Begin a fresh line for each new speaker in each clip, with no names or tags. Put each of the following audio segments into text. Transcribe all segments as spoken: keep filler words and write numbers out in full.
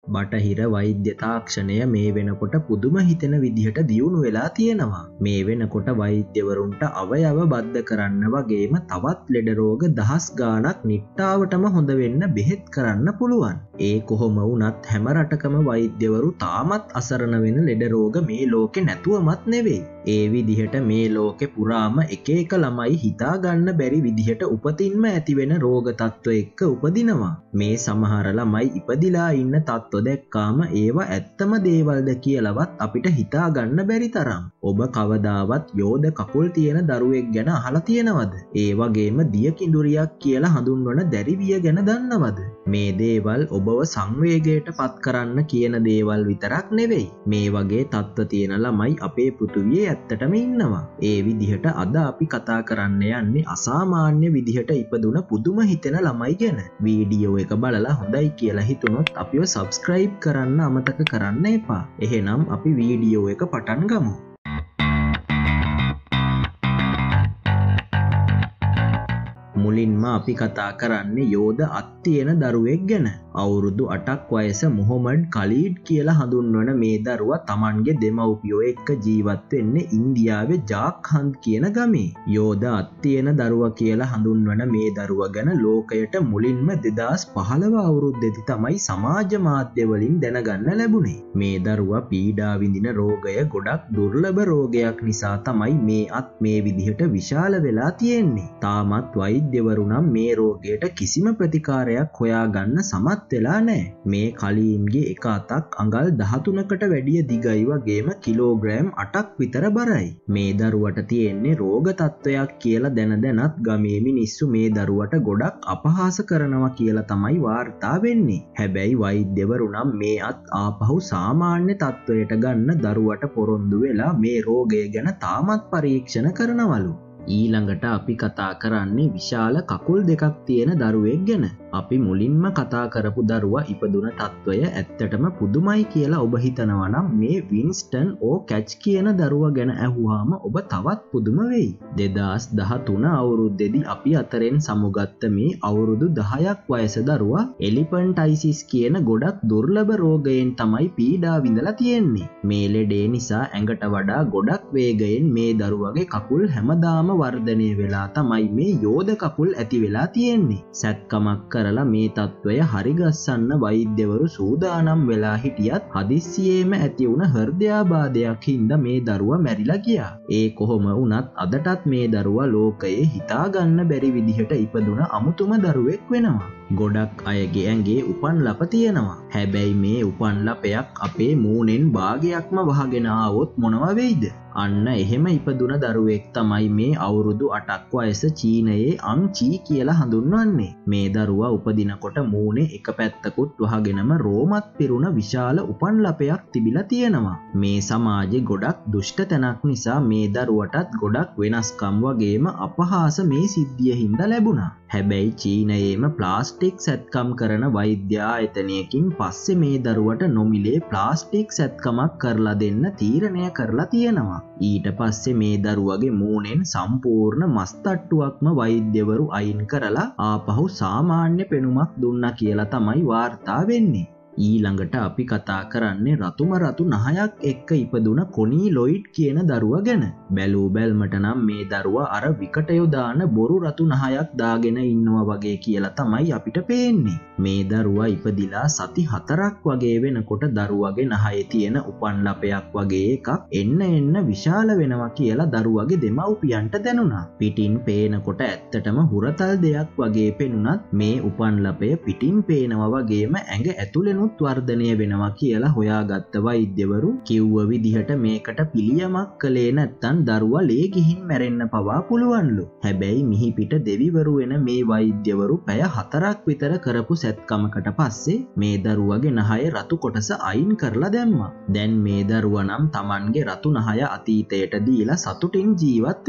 බටහිර වෛද්‍ය තාක්ෂණය මේ වෙනකොට පුදුම හිතෙන විදිහට දියුණු වෙලා තියෙනවා. මේ වෙනකොට වෛද්‍යවරුන්ට අවයව බද්ධ කරන්න වගේම තවත් ලෙඩ රෝග දහස් ගාණක් නිට්ටාවටම හොඳ වෙන්න බෙහෙත් කරන්න පුළුවන්. ඒ කොහොම වුණත් හැම රටකම වෛද්‍යවරු තාමත් අසරණ වෙන ලෙඩ රෝග මේ ලෝකේ නැතුවමත් නෙවෙයි. ඒ විදිහට මේ ලෝකේ පුරාම එක එක ළමයි හිතා ගන්න බැරි විදිහට උපතින්ම ඇති වෙන රෝග තත්ත්ව එක්ක උපදිනවා. මේ සමහර ළමයි ඉපදිලා ඉන්න තත්ත්ව දැක්කාම ඒවා ඇත්තම දේවල්ද කියලාවත් අපිට හිතා ගන්න බැරි තරම්. ඔබ කවදාවත් යෝධ කකුල් තියෙන දරුවෙක් ගැන අහලා තියෙනවද? ඒ වගේම දිය කිඳුරියක් කියලා හඳුන්වන දැරිවිය ගැන දන්නවද? මේ දේවල් ඔබව සංවේගයට පත් කරන්න කියන දේවල් විතරක් නෙවෙයි. මේ වගේ තත්ත්ව තියෙන ළමයි අපේ පෘථුවියේ ඇත්තටම ඉන්නවා. ඒ විදිහට අද අපි කතා කරන්න යන්නේ අසාමාන්‍ය විදිහට ඉපදුන පුදුම හිතෙන ළමයි ගැන. වීඩියෝ එක බලලා හොඳයි කියලා හිතුනොත් අපිව සබ්ස්ක්‍රයිබ් කරන්න අමතක කරන්න එපා. එහෙනම් අපි වීඩියෝ එක පටන් ගමු. මුලින්ම අපි කතා කරන්නේ යෝධ අත් තියෙන දරුවෙක් ගැන. අවුරුදු අටක් වයස මොහොමඩ් කලීඩ් කියලා හඳුන්වන මේ දරුවා Tamanගේ දෙමව්පියෝ එක්ක ජීවත් වෙන්නේ ඉන්දියාවේ ජාර්ඛන්ඩ් කියන ගමේ. යෝධ අත් තියෙන දරුවා කියලා හඳුන්වන මේ දරුවා ගැන ලෝකයට මුලින්ම දෙදාස් පහළොව අවුරුද්දේදී තමයි සමාජ මාධ්‍ය වලින් දැනගන්න ලැබුණේ. මේ දරුවා පීඩා විඳින රෝගය ගොඩක් දුර්ලභ රෝගයක් නිසා තමයි මේ අත් මේ විදිහට විශාල වෙලා තියෙන්නේ. තාමත් වෛද්‍යවරු නම් මේ රෝගයට කිසිම ප්‍රතිකාරයක් හොයාගන්න සමත් වෙලා නැහැ. මේ කලීන්ගේ එක අතක් අඟල් දහතුනකට වැඩිය දිගයි වගේම කිලෝග්‍රෑම් අටක් විතර බරයි. මේ දරුවට තියෙන්නේ රෝග තත්ත්වයක් කියලා දැන දැනත් ගමේ මිනිස්සු මේ දරුවට ගොඩක් අපහාස කරනවා කියලා තමයි වාර්තා වෙන්නේ. හැබැයි වෛද්‍යවරු නම් මේ අත් ආපහු සාමාන්‍ය තත්ත්වයට ගන්න දරුවට පොරොන්දු වෙලා මේ රෝගය ගැන තාමත් පරීක්ෂණ කරනවලු. ඊළඟට අපි කතා කරන්නේ විශාල කකුල් දෙකක් තියෙන දරුවෙක් ගැන. අපි මුලින්ම කතා කරපු දරුවා ඉපදුන තත්ත්වය ඇත්තටම පුදුමයි කියලා ඔබ හිතනවා නම් මේ වින්ස්ටන් ඕ කැච් කියන දරුවා ගැන ඇහුවාම ඔබ තවත් පුදුම වෙයි. දෙදාස් දහතුන අවුරුද්දේදී අපි අතරෙන් සමුගත්ත මේ අවුරුදු දහයක් වයස දරුවා එලිෆන්ටයිසිස් කියන ගොඩක් දුර්ලභ රෝගයෙන් තමයි පීඩා විඳලා තියෙන්නේ. මේ ලෙඩේ නිසා ඇඟට වඩා ගොඩක් වේගයෙන් මේ දරුවගේ කකුල් හැමදාම වර්ධනය වෙලා තමයි මේ යෝධ කකුල් ඇති වෙලා තියෙන්නේ. සැත්කමක් කරලා මේ තත්ත්වය හරිගස්සන්න වෛද්‍යවරු සූදානම් වෙලා හිටියත් හදිස්සියේම ඇති වුණ හෘදයාබාධයක් හින්දා මේ දරුවා මැරිලා ගියා. ඒ කොහොම වුණත් අදටත් මේ දරුවා ලෝකයේ හිතා ගන්න බැරි විදිහට ඉපදුන අමුතුම දරුවෙක් වෙනවා. ගොඩක් අයගේ ඇඟේ උපන් ලප තියෙනවා. හැබැයි මේ උපන් ලපයක් අපේ මූණෙන් භාගයක්ම වහගෙන ආවොත් මොනවා වෙයිද? අන්න එහෙම ඉපදුන දරුවෙක් තමයි මේ අවුරුදු අටක් වයස චීනයේ අං චී කියලා හඳුන්වන්නේ. මේ දරුවා උපදිනකොට මූණේ එක පැත්තකුත් වහගෙනම රෝමත් පිරුණ විශාල උපන් ලපයක් තිබිලා තියෙනවා. මේ සමාජේ ගොඩක් දුෂ්ට තැනක් නිසා මේ දරුවටත් ගොඩක් වෙනස්කම් වගේම අපහාස මේ සිද්ධිය හින්දා ලැබුණා. හැබැයි චීනයේම ප්ලාස්ටික් සැත්කම් කරන වෛද්‍ය ආයතනයකින් පස්සේ මේ දරුවට නොමිලේ ප්ලාස්ටික් සැත්කමක් කරලා දෙන්න තීරණය කරලා තියෙනවා. ඊට පස්සේ මේ දරුවගේ මූණෙන් සම්පූර්ණ මස් තට්ටුවක්ම වෛද්‍යවරු අයින් කරලා ආපහු සාමාන්‍ය පෙනුමක් දුන්නා කියලා තමයි වාර්තා වෙන්නේ. ඊළඟට අපි කතා කරන්නේ රතුම රතු නහයක් එක්ක ඉපදුන කොනී ලොයිඩ් කියන දරුවා ගැන. බැලූ බැල්මට නම් මේ දරුවා අර විකටයෝ දාන බොරු රතු නහයක් දාගෙන ඉන්නවා වගේ කියලා තමයි අපිට පේන්නේ. මේ දරුවා ඉපදිලා සති හතරක් වගේ වෙනකොට දරුවගේ නහයේ තියෙන උපන් ලපයක් වගේ එකක් එන්න එන්න විශාල වෙනවා කියලා දරුවගේ දෙමව්පියන්ට දැනුණා. පිටින් පේනකොට ඇත්තටම හුරතල් දෙයක් වගේ පෙනුනත් මේ උපන් ලපය පිටින් පේනවා වගේම ඇඟ ඇතුළෙන් වර්ධනය වෙනවා කියලා හොයාගත්ත වෛද්‍යවරු කිව්ව විදිහට මේකට පිළියමක් කළේ නැත්නම් දරුවා ලේ ගිහින් මැරෙන්න පවා පුළුවන්ලු. හැබැයි මිහි පිට දෙවිවරු වෙන මේ වෛද්‍යවරු පැය හතරක් විතර කරපු සැත්කමකට පස්සේ මේ දරුවගේ නහය රතු කොටස අයින් කරලා දැම්මා. දැන් මේ දරුවා නම් Tamanගේ රතු නහය අතීතයට දීලා සතුටින් ජීවත් වෙනවා.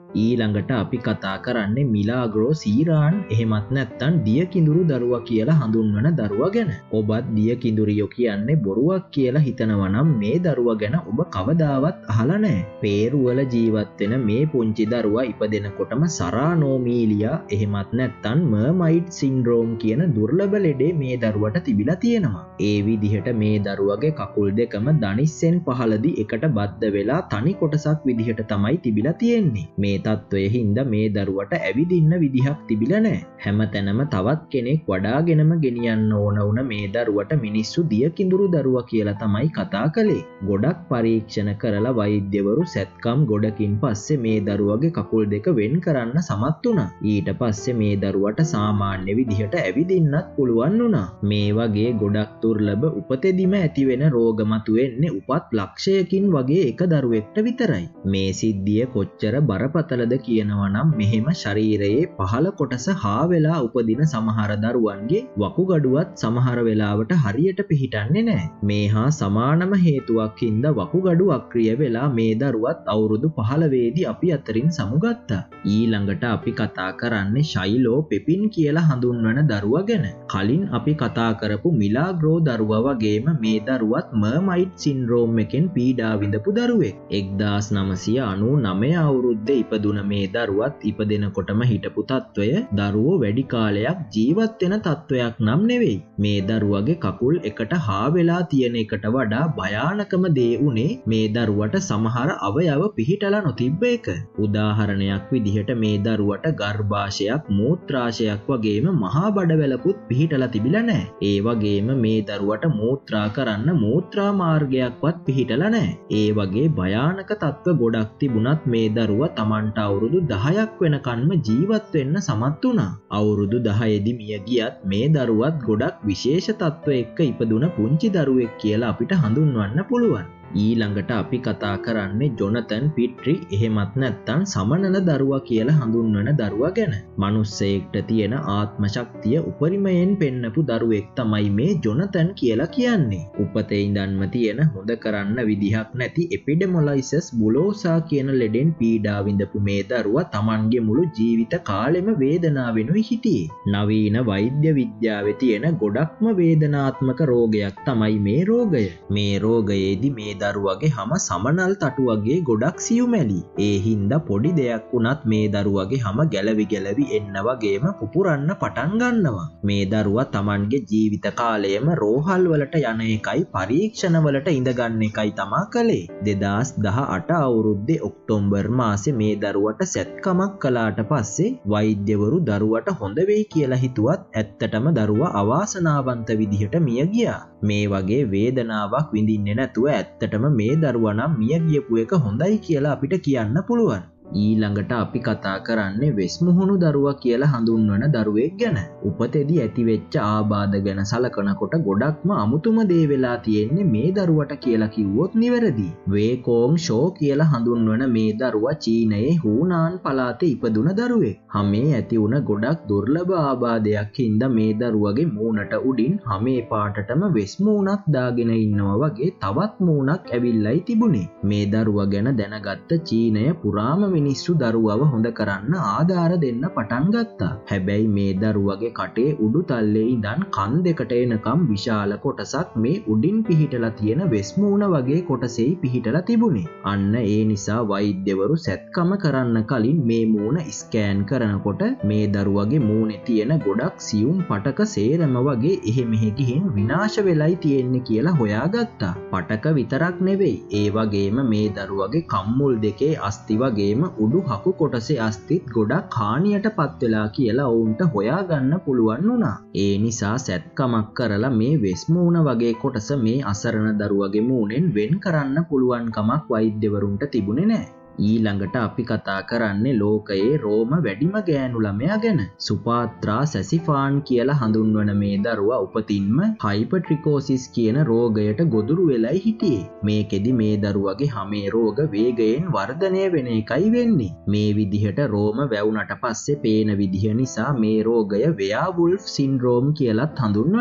ඊළඟට අපි කතා කරන්නේ මිලාග්‍රෝ සීරාන් එහෙමත් නැත්නම් දිය කිඳුරු දරුවා කියලා හඳුන්වන දරුවා ගැන. ඔබත් දිය කිඳුරියෝ කියන්නේ බොරුවක් කියලා හිතනවා නම් මේ දරුවා ගැන ඔබ කවදාවත් අහලා නැහැ. පේරු වල ජීවත් වෙන මේ පුංචි දරුවා ඉපදෙනකොටම සරානෝමීලියා එහෙමත් නැත්නම් මර්මයිඩ් සින්ඩ්‍රෝම් කියන දුර්ලභ ලෙඩේ මේ දරුවට තිබිලා තියෙනවා. ඒ විදිහට මේ දරුවගේ කකුල් දෙකම දනිස්සෙන් පහළදී එකට බද්ධ වෙලා තනි කොටසක් විදිහට තමයි තිබිලා තියෙන්නේ. මේ තත්ත්වය හින්දා මේ දරුවට ඇවිදින්න විදිහක් තිබිලා නැහැ. හැමතැනම තවත් කෙනෙක් වඩාගෙනම ගෙනියන්න ඕන වුණ මේ දරුවට මිනිස්සු දිය කිඳුරු දරුවා කියලා තමයි කතා කළේ. ගොඩක් පරීක්ෂණ කරලා වෛද්‍යවරු සැත්කම් ගොඩකින් පස්සේ මේ දරුවගේ කකුල් දෙක වෙන් කරන්න සමත් වුණා. ඊට පස්සේ මේ දරුවට සාමාන්‍ය විදිහට ඇවිදින්නත් පුළුවන් වුණා. මේ වගේ ගොඩක් දුර්ලභ උපතෙදිම ඇති වෙන රෝග මතුවෙන්නේ උපත් ලක්ෂයකින් වගේ එක දරුවෙක්ට විතරයි. මේ සිද්ධිය කොච්චර බරපතලද කියනවා නම් මෙහෙම ශරීරයේ පහළ කොටස හා වෙලා උපදින සමහර දරුවන්ගේ වකුගඩුවත් සමහර වෙලාවට හරියට පිහිටන්නේ නැහැ. මේ හා සමානම හේතුවක් හින්දා වකුගඩු අක්‍රිය වෙලා මේ දරුවත් අවුරුදු පහළොවේදී අපි අතරින් සමුගත්තා. ඊළඟට අපි කතා කරන්නේ ශයිලෝ පෙපින් කියලා හඳුන්වන දරුවා ගැන. කලින් අපි කතා කරපු මිලාග්‍රෝ දරුවා වගේම මේ දරුවත් මර්මයිඩ් සින්ඩ්‍රෝම් එකෙන් පීඩා විඳපු දරුවෙක්. එක්දාස් නවසිය අනූ නවය අවුරුද්දේ ඉපදුන මේ දරුවත් ඉපදෙනකොටම හිටපු තත්ත්වය දරුවෝ වැඩි කාලයක් ජීවත් වෙන තත්ත්වයක් නම් නෙවෙයි. මේ දරුවගේ කකුල් එකට හා වෙලා තියෙන එකට වඩා භයානකම දේ උනේ මේ දරුවට සමහර අවයව පිහිටලා නොතිබ්බ එක. උදාහරණයක් විදිහට මේ දරුවට ගර්භාෂයක් මූත්‍රාශයක් වගේම මහා බඩවැලකුත් පිහිටලා තිබිලා නැහැ. ඒ වගේම මේ දරුවට මූත්‍රා කරන්න මූත්‍රා මාර්ගයක්වත් පිහිටලා නැහැ. ඒ වගේ භයානක තත්ත්ව ගොඩක් තිබුණත් මේ දරුවා Tamanට අවුරුදු දහයක් වෙනකන්ම ජීවත් වෙන්න සමත් වුණා. අවුරුදු දහයේදී මිය ගියත් මේ දරුවත් ගොඩක් විශේෂ තත්ත්ව එක්ක ඉපදුන පුංචි දරුවෙක් කියලා අපිට හඳුන්වන්න පුළුවන්. ඊළඟට අපි කතා කරන්නේ ජොනතන් පිට්‍රි එහෙමත් නැත්නම් සමනල දරුවා කියලා හඳුන්වන දරුවා ගැන. මනුස්සයෙක්ට තියෙන ආත්ම ශක්තිය උපරිමයෙන් පෙන්නපු දරුවෙක් තමයි මේ ජොනතන් කියලා කියන්නේ. උපතේ ඉඳන්ම තියෙන හොඳ කරන්න විදිහක් නැති එපිඩෙමොලයිසස් බුලෝසා කියන ලෙඩෙන් පීඩා විඳපු මේ දරුවා Tamanගේ මුළු ජීවිත කාලෙම වේදනාවෙනුයි හිටියේ. නවීන වෛද්‍ය විද්‍යාවේ තියෙන ගොඩක්ම වේදනාත්මක රෝගයක් තමයි මේ රෝගය. මේ රෝගයේදී මේ දරුවගේ හැම සමනල් තටු වගේ ගොඩක් සියුමැලි. ඒ හින්දා පොඩි දෙයක් වුණත් මේ දරුවගේ හැම ගැලවි ගැලවි එන්න වගේම පුපුරන්න පටන් ගන්නවා. මේ දරුවා Tamanගේ ජීවිත කාලයම රෝහල් වලට යන එකයි පරීක්ෂණ වලට ඉඳ ගන්න එකයි තමා කළේ. දෙදාස් දහඅට අවුරුද්දේ ඔක්තෝබර් මාසේ මේ දරුවට සැත්කමක් කළාට පස්සේ වෛද්‍යවරු දරුවට හොඳ වෙයි කියලා හිතුවත් ඇත්තටම දරුවා අවාසනාවන්ත විදිහට මිය ගියා. මේ වගේ වේදනාවක් විඳින්නේ නැතුව ඇත්ත මේ දරුවා නම් මිය ගියපු එක හොඳයි කියලා අපිට කියන්න පුළුවන්. ඊළඟට අපි කතා කරන්නේ වෙස්මුහුණු දරුවා කියලා හඳුන්වන දරුවෙක් ගැන. උපතේදී ඇතිවෙච්ච ආබාධ ගැන සලකනකොට ගොඩක්ම අමුතුම දේ වෙලා තියෙන්නේ මේ දරුවට කියලා කිව්වොත් නිවැරදි. වේකෝන් ෂෝ කියලා හඳුන්වන මේ දරුවා චීනයේ හූනාන් පළාතේ ඉපදුන දරුවෙක්. හැමේ ඇති වුණ ගොඩක් දුර්ලභ ආබාධයක් හින්දා මේ දරුවගේ මූණට උඩින් හැමේ පාටටම වෙස්මුණක් දාගෙන ඉන්නවා වගේ තවත් මූණක් ඇවිල්ලයි තිබුණේ. මේ දරුවා ගැන දැනගත්ත චීනය පුරාම මිනිස්සු දරුවව හොඳ කරන්න ආධාර දෙන්න පටන් ගත්තා. හැබැයි මේ දරුවගේ කටේ උඩු තල්ලේ ඉඳන් කන් දෙකට එනකම් විශාල කොටසක් මේ උඩින් පිහිටලා තියෙන වෙස්මූණ වගේ කොටසෙයි පිහිටලා තිබුණේ. අන්න ඒ නිසා වෛද්‍යවරු සැත්කම කරන්න කලින් මේ මූණ ස්කෑන් කරනකොට මේ දරුවගේ මූණේ තියෙන ගොඩක් සියුම් පටක සේරම වගේ එහෙ මෙහෙ ගිහින් විනාශ වෙලයි තියෙන්නේ කියලා හොයාගත්තා. පටක විතරක් නෙවෙයි, ඒ වගේම මේ දරුවගේ කම්මුල් දෙකේ අස්ති වගේම උඩු හකු කොටසේ අස්තිත් ගොඩක් හානියට පත් වෙලා කියලා ඔවුන්ට හොයාගන්න පුළුවන් වුණා. ඒ නිසා සැත්කමක් කරලා මේ වෙස්මූණ වගේ කොටස මේ අසරණ දරුවගේ මූණෙන් වෙන් කරන්න පුළුවන් කමක් වෛද්‍යවරුන්ට තිබුණේ නැහැ. ඊළඟට අපි කතා කරන්නේ ලෝකයේ රෝම වැඩිම ගෑනු ළමයා ගැන. සුපාත්‍රා සැසිෆාන් කියලා හඳුන්වන මේ දරුවා උපතින්ම හයිපර්ට්‍රිකෝසිස් කියන රෝගයට ගොදුරු වෙලයි හිටියේ. මේකෙදි මේ දරුවගේ හැමේ රෝග වේගයෙන් වර්ධනය වෙන එකයි වෙන්නේ. මේ විදිහට රෝම වැවුනට පස්සේ පේන විදිහ නිසා මේ රෝගය වෙයාවුල්ෆ් සින්ඩ්‍රෝම් කියලාත් හඳුන්වනවා.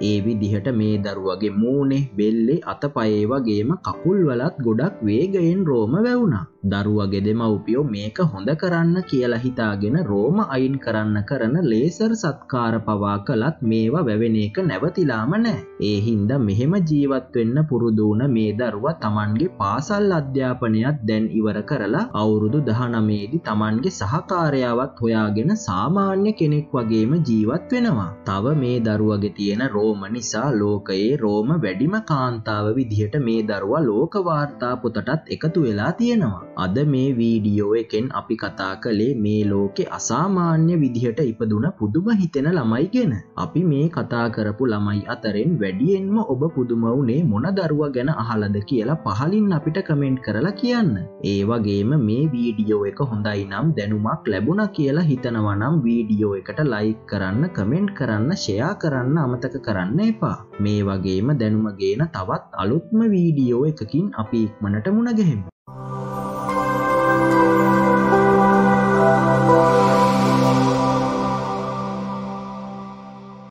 ඒ විදිහට මේ දරුවගේ මූණේ, බෙල්ලේ, අතපයේ වගේම කකුල්වලත් ගොඩක් වේගයෙන් රෝම වැවුණා. දරුවගේ දෙමව්පියෝ මේක හොඳ කරන්න කියලා හිතාගෙන රෝම අයින් කරන්න කරන ලේසර් සත්කාර පවා කළත් මේවා වැවෙන එක නැවතිලාම නැහැ. ඒ හින්දා මෙහෙම ජීවත් වෙන්න පුරුදු වුණ මේ දරුවා Tamanගේ පාසල් අධ්‍යාපනයත් දැන් ඉවර කරලා අවුරුදු දහනවය දී Tamanගේ සහකාරයාවත් හොයාගෙන සාමාන්‍ය කෙනෙක් වගේම ජීවත් වෙනවා. තව මේ දරුවගේ තියෙන රෝම නිසා ලෝකයේ රෝම වැඩිම කාන්තාව විදිහට මේ දරුවා ලෝක වාර්තා පොතටත් එකතු වෙලා තියෙනවා. අද මේ වීඩියෝ එකෙන් අපි කතා කළේ මේ ලෝකේ අසාමාන්‍ය විදිහට ඉපදුන පුදුම හිතෙන ළමයි ගැන. අපි මේ කතා කරපු ළමයි අතරින් වැඩියෙන්ම ඔබ පුදුම වුණේ මොන දරුවා ගැන අහලද කියලා පහලින් අපිට කමෙන්ට් කරලා කියන්න. ඒ වගේම මේ වීඩියෝ එක හොඳයි නම් දැනුමක් ලැබුණා කියලා හිතනවා නම් වීඩියෝ එකට ලයික් කරන්න, කමෙන්ට් කරන්න, ෂෙයා කරන්න අමතක කරන්න එපා. මේ වගේම දැනුම ගේන තවත් අලුත්ම වීඩියෝ එකකින් අපි ඉක්මනට මුණ ගැහෙමු.